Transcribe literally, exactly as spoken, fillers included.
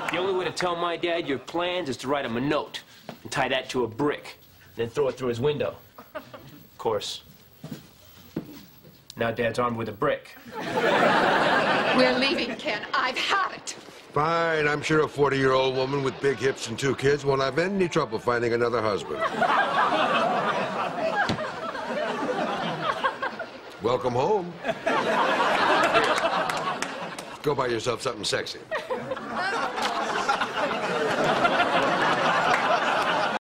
The only way to tell my dad your plans is to write him a note and tie that to a brick, then throw it through his window. Of course, now Dad's armed with a brick. We're leaving, Ken. I've had it. Fine. I'm sure a forty-year-old woman with big hips and two kids won't have any trouble finding another husband. Welcome home. Go buy yourself something sexy.